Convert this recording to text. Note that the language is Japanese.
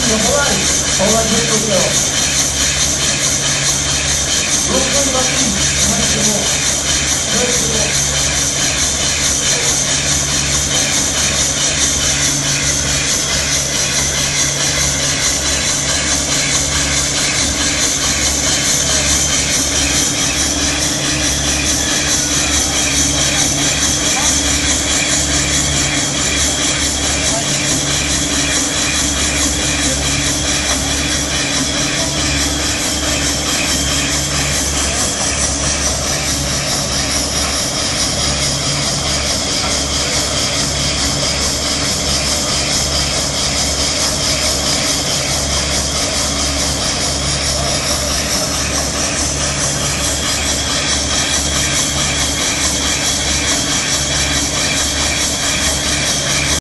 の怖い顔が出ることよ。ローカルバッティング、話しても、